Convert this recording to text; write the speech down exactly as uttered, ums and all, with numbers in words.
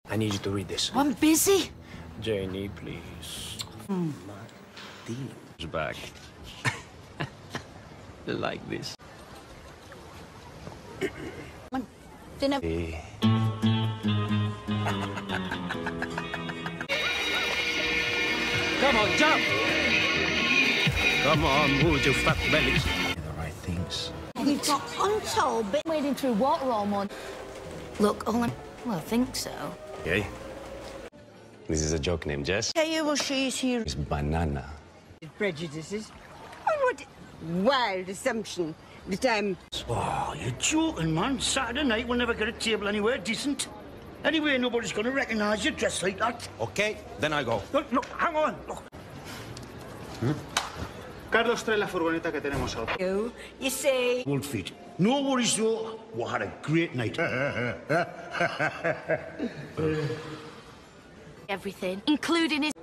I need you to read this. I'm busy. Janie, please. Mm. Martin's back. Like this. Dinner. Hey. Come on, jump! Come on, move your fat bellies. The right things. You've got untold been wading through water all morning. Look, all I'm... Well, I think so. Okay. This is a joke name, Jess. Tell you what she's here. It's banana. Prejudices. And what wild assumption that I'm... Oh, you're joking, man. Saturday night we'll never get a table anywhere decent. Anyway, nobody's going to recognise you dressed like that. Okay, then I go. Look, look, hang on. Look. Hmm? Carlos, trae la furgoneta que tenemos auto. You, you say... Cold feet. No worries, though. We had a great night. Everything, including his...